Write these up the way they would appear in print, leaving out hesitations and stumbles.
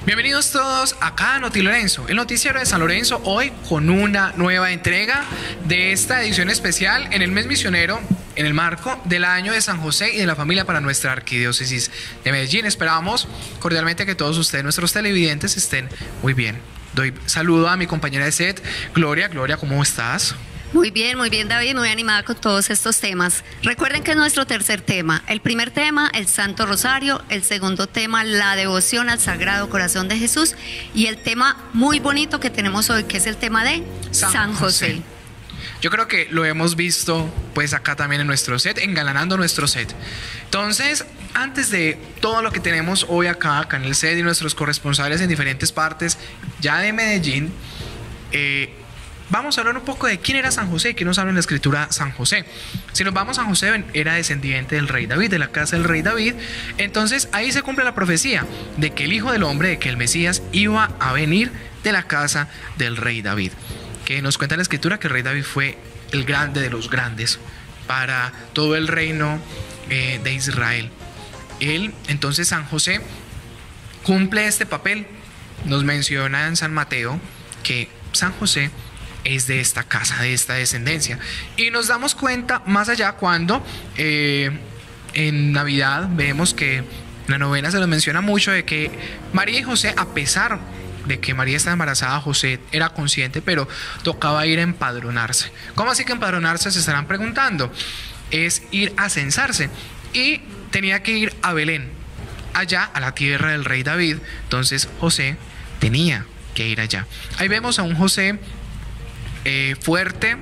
Bienvenidos todos acá a Noti Lorenzo, el noticiero de San Lorenzo, hoy con una nueva entrega de esta edición especial en el mes misionero, en el marco del año de San José y de la familia para nuestra arquidiócesis de Medellín. Esperamos cordialmente que todos ustedes, nuestros televidentes, estén muy bien. Doy saludo a mi compañera de set, Gloria. Gloria, ¿cómo estás? Muy bien, David, muy animada con todos estos temas. Recuerden que es nuestro tercer tema. El primer tema, el Santo Rosario. El segundo tema, la devoción al Sagrado Corazón de Jesús. Y el tema muy bonito que tenemos hoy, que es el tema de San José. Yo creo que lo hemos visto pues acá también en nuestro set, engalanando nuestro set. Entonces, antes de todo lo que tenemos hoy acá en el set y nuestros corresponsales en diferentes partes ya de Medellín, vamos a hablar un poco de quién era San José, qué nos habla en la escritura San José. Si nos vamos, San José era descendiente del rey David, de la casa del rey David. Entonces ahí se cumple la profecía de que el Hijo del Hombre, de que el Mesías iba a venir de la casa del rey David. Que nos cuenta la escritura que el rey David fue el grande de los grandes para todo el reino de Israel. Él, entonces San José, cumple este papel. Nos menciona en San Mateo que San José es de esta casa, de esta descendencia. Y nos damos cuenta más allá cuando en Navidad vemos que la novena se nos menciona mucho de que María y José, a pesar de que María estaba embarazada, José era consciente, pero tocaba ir a empadronarse. ¿Cómo así que empadronarse? Se estarán preguntando. Es ir a censarse. Y tenía que ir a Belén, allá a la tierra del rey David. Entonces José tenía que ir allá. Ahí vemos a un José fuerte,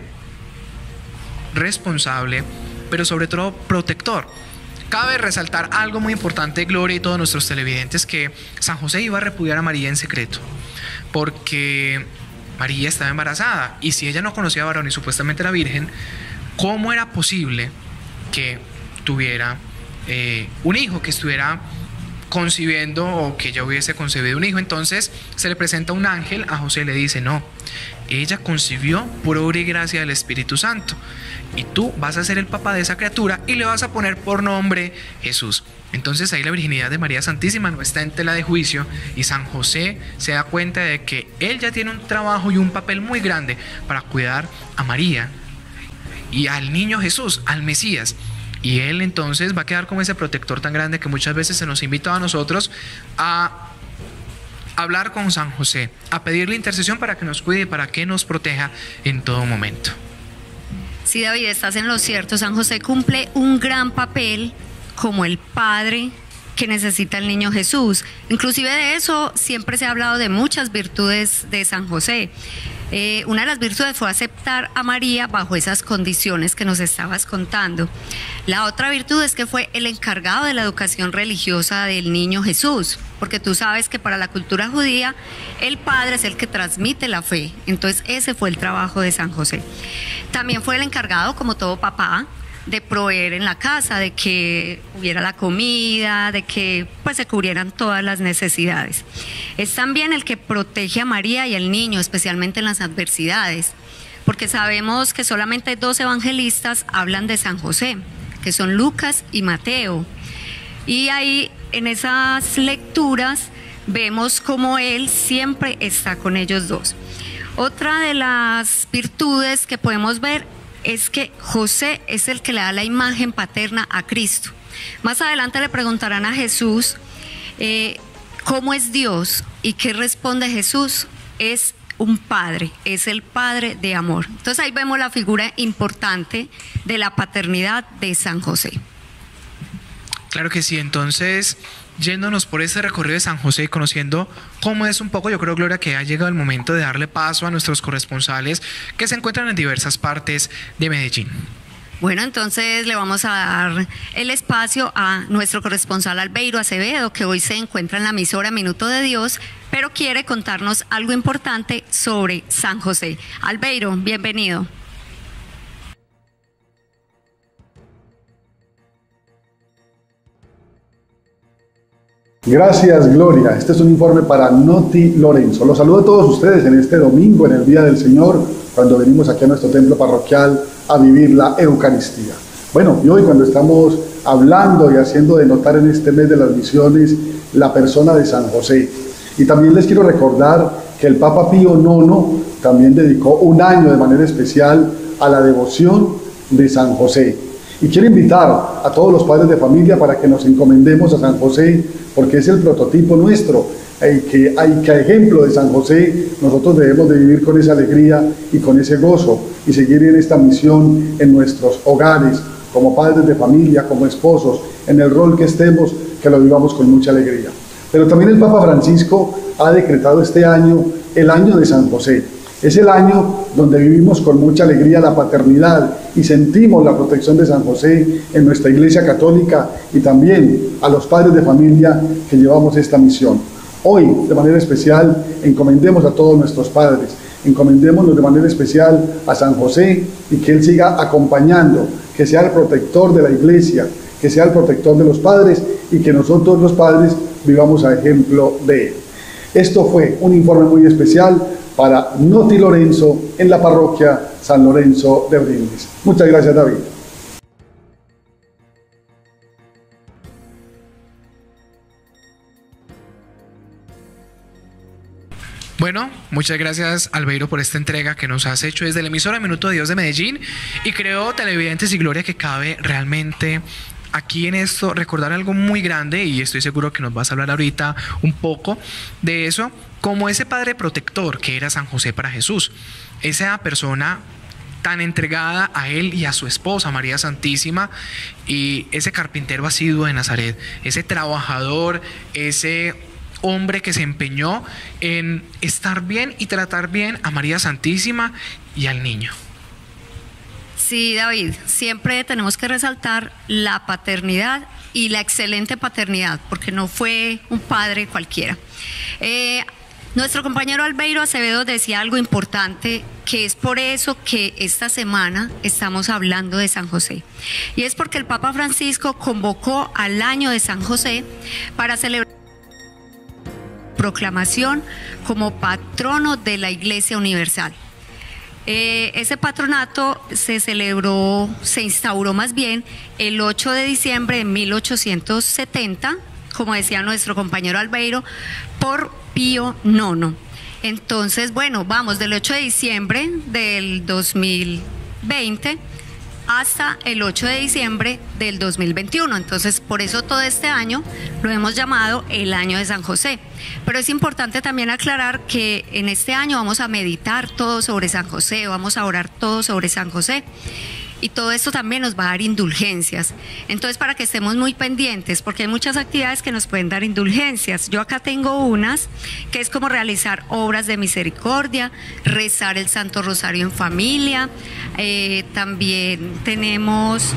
responsable, pero sobre todo protector. Cabe resaltar algo muy importante, Gloria y todos nuestros televidentes, que San José iba a repudiar a María en secreto, porque María estaba embarazada, y si ella no conocía a varón y supuestamente era virgen, ¿cómo era posible que tuviera un hijo, que estuviera concibiendo o que ya hubiese concebido un hijo? Entonces se le presenta un ángel a José y le dice: no, ella concibió por obra y gracia del Espíritu Santo, y tú vas a ser el papá de esa criatura y le vas a poner por nombre Jesús. Entonces ahí la virginidad de María Santísima no está en tela de juicio, y San José se da cuenta de que él ya tiene un trabajo y un papel muy grande para cuidar a María y al niño Jesús, al Mesías. Y él entonces va a quedar como ese protector tan grande que muchas veces se nos invita a nosotros a hablar con San José, a pedirle intercesión para que nos cuide, para que nos proteja en todo momento. Sí, David, estás en lo cierto. San José cumple un gran papel como el padre que necesita el niño Jesús. Inclusive de eso siempre se ha hablado, de muchas virtudes de San José. Una de las virtudes fue aceptar a María bajo esas condiciones que nos estabas contando. La otra virtud es que fue el encargado de la educación religiosa del niño Jesús, porque tú sabes que para la cultura judía el padre es el que transmite la fe. Entonces ese fue el trabajo de San José. También fue el encargado, como todo papá, de proveer en la casa, de que hubiera la comida, de que pues se cubrieran todas las necesidades. Es también el que protege a María y al niño, especialmente en las adversidades, porque sabemos que solamente 2 evangelistas hablan de San José, que son Lucas y Mateo. Y ahí en esas lecturas vemos cómo él siempre está con ellos dos. Otra de las virtudes que podemos ver es que José es el que le da la imagen paterna a Cristo. Más adelante le preguntarán a Jesús cómo es Dios, y qué responde Jesús: es un padre, es el padre de amor. Entonces ahí vemos la figura importante de la paternidad de San José. Claro que sí. Entonces, yéndonos por ese recorrido de San José y conociendo cómo es un poco, yo creo, Gloria, que ha llegado el momento de darle paso a nuestros corresponsales que se encuentran en diversas partes de Medellín. Bueno, entonces le vamos a dar el espacio a nuestro corresponsal Albeiro Acevedo, que hoy se encuentra en la emisora Minuto de Dios, pero quiere contarnos algo importante sobre San José. Albeiro, bienvenido. Gracias, Gloria. Este es un informe para Noti Lorenzo. Los saludo a todos ustedes en este domingo, en el Día del Señor, cuando venimos aquí a nuestro templo parroquial a vivir la Eucaristía. Bueno, y hoy cuando estamos hablando y haciendo de notar en este mes de las misiones la persona de San José, Y también les quiero recordar que el Papa Pío IX también dedicó un año de manera especial a la devoción de San José. Y quiero invitar a todos los padres de familia para que nos encomendemos a San José, porque es el prototipo nuestro, que a ejemplo de San José nosotros debemos de vivir con esa alegría y con ese gozo y seguir en esta misión en nuestros hogares, como padres de familia, como esposos, en el rol que estemos, que lo vivamos con mucha alegría. Pero también el Papa Francisco ha decretado este año el año de San José. Es el año donde vivimos con mucha alegría la paternidad y sentimos la protección de San José en nuestra Iglesia Católica y también a los padres de familia que llevamos esta misión. Hoy, de manera especial, encomendemos a todos nuestros padres, encomendémonos de manera especial a San José y que Él siga acompañando, que sea el protector de la Iglesia, que sea el protector de los padres y que nosotros los padres vivamos a ejemplo de Él. Esto fue un informe muy especial para Noti Lorenzo en la parroquia San Lorenzo de Brindis. Muchas gracias, David. Bueno, muchas gracias, Albeiro, por esta entrega que nos has hecho desde la emisora Minuto de Dios de Medellín. Y creo, televidentes y gloria, que cabe realmente aquí en esto recordar algo muy grande, y estoy seguro que nos vas a hablar ahorita un poco de eso, como ese padre protector que era San José para Jesús. Esa persona tan entregada a él y a su esposa María Santísima, y ese carpintero asiduo de Nazaret, ese trabajador, ese hombre que se empeñó en estar bien y tratar bien a María Santísima y al niño. Sí, David, siempre tenemos que resaltar la paternidad y la excelente paternidad, porque no fue un padre cualquiera. Nuestro compañero Albeiro Acevedo decía algo importante, que es por eso que esta semana estamos hablando de San José. Y es porque el Papa Francisco convocó al año de San José para celebrar proclamación como patrono de la Iglesia Universal. Ese patronato se instauró más bien el 8 de diciembre de 1870, como decía nuestro compañero Albeiro, por Pío IX. Entonces, bueno, vamos del 8 de diciembre del 2020 hasta el 8 de diciembre del 2021. Entonces, por eso todo este año lo hemos llamado el año de San José. Pero es importante también aclarar que en este año vamos a meditar todo sobre San José, vamos a orar todo sobre San José. Y todo esto también nos va a dar indulgencias. Entonces, para que estemos muy pendientes, porque hay muchas actividades que nos pueden dar indulgencias. Yo acá tengo unas, que es como realizar obras de misericordia, rezar el Santo Rosario en familia. También tenemos,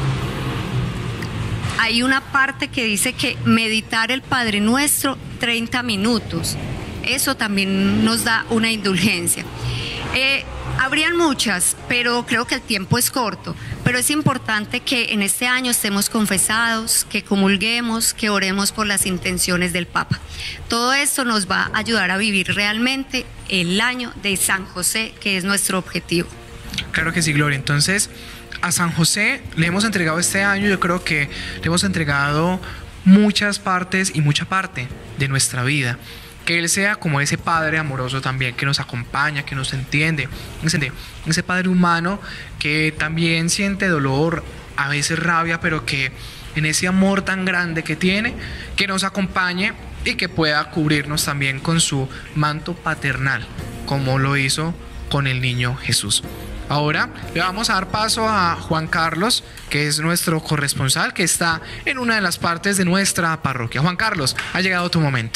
hay una parte que dice que meditar el Padre Nuestro 30 minutos. Eso también nos da una indulgencia. Habrían muchas, pero creo que el tiempo es corto. Pero es importante que en este año estemos confesados, que comulguemos, que oremos por las intenciones del Papa. Todo esto nos va a ayudar a vivir realmente el año de San José, que es nuestro objetivo. Claro que sí, Gloria. Entonces, a San José le hemos entregado este año, yo creo que le hemos entregado muchas partes y mucha parte de nuestra vida. Que Él sea como ese Padre amoroso también, que nos acompaña, que nos entiende, ese Padre humano que también siente dolor, a veces rabia, pero que en ese amor tan grande que tiene, que nos acompañe y que pueda cubrirnos también con su manto paternal, como lo hizo con el niño Jesús. Ahora le vamos a dar paso a Juan Carlos, que es nuestro corresponsal, que está en una de las partes de nuestra parroquia. Juan Carlos, ha llegado tu momento.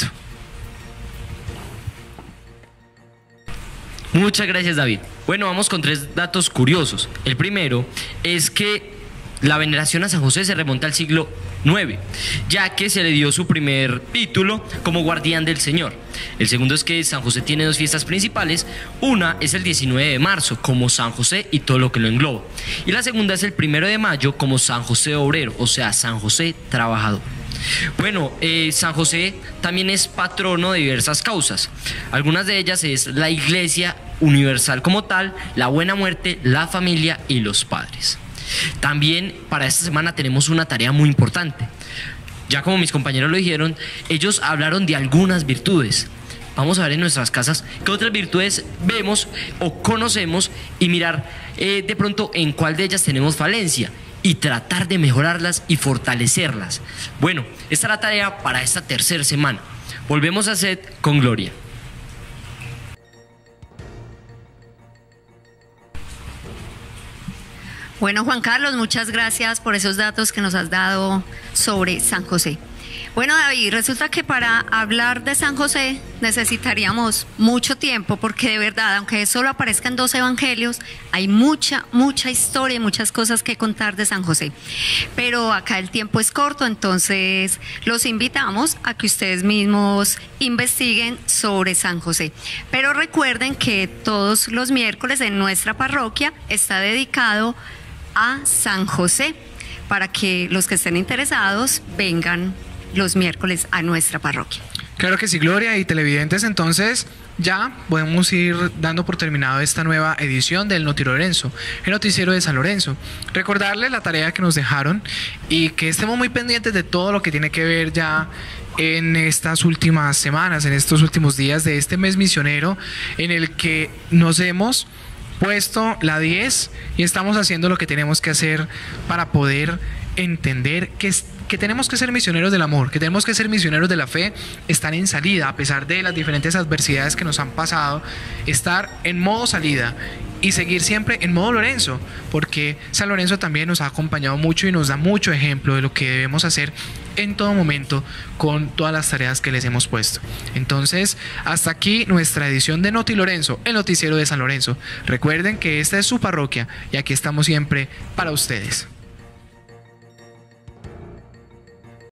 Muchas gracias, David. Bueno, vamos con 3 datos curiosos. El primero es que la veneración a San José se remonta al siglo IX, ya que se le dio su primer título como guardián del Señor. El segundo es que San José tiene 2 fiestas principales. Una es el 19 de marzo, como San José y todo lo que lo engloba. Y la segunda es el 1 de mayo, como San José obrero, o sea, San José trabajador. Bueno, San José también es patrono de diversas causas. Algunas de ellas es la Iglesia Universal como tal, la buena muerte, la familia y los padres. También para esta semana tenemos una tarea muy importante. Ya como mis compañeros lo dijeron, ellos hablaron de algunas virtudes, vamos a ver en nuestras casas qué otras virtudes vemos o conocemos y mirar de pronto en cuál de ellas tenemos falencia y tratar de mejorarlas y fortalecerlas. Bueno, esta es la tarea para esta tercera semana. Volvemos a SED con Gloria. Bueno, Juan Carlos, muchas gracias por esos datos que nos has dado sobre San José. Bueno, David, resulta que para hablar de San José necesitaríamos mucho tiempo, porque de verdad, aunque solo aparezcan 2 evangelios, hay mucha historia y muchas cosas que contar de San José. Pero acá el tiempo es corto, entonces los invitamos a que ustedes mismos investiguen sobre San José. Pero recuerden que todos los miércoles en nuestra parroquia está dedicado a San José, para que los que estén interesados vengan los miércoles a nuestra parroquia. Claro que sí, Gloria y televidentes, entonces ya podemos ir dando por terminado esta nueva edición del Noti Lorenzo, el noticiero de San Lorenzo. Recordarles la tarea que nos dejaron y que estemos muy pendientes de todo lo que tiene que ver ya en estas últimas semanas, en estos últimos días de este mes misionero, en el que nos hemos puesto la 10 y estamos haciendo lo que tenemos que hacer para poder entender que tenemos que ser misioneros del amor, que tenemos que ser misioneros de la fe, estar en salida a pesar de las diferentes adversidades que nos han pasado, estar en modo salida y seguir siempre en modo Lorenzo, porque San Lorenzo también nos ha acompañado mucho y nos da mucho ejemplo de lo que debemos hacer en todo momento con todas las tareas que les hemos puesto. Entonces, hasta aquí nuestra edición de Noti Lorenzo, el noticiero de San Lorenzo. Recuerden que esta es su parroquia y aquí estamos siempre para ustedes.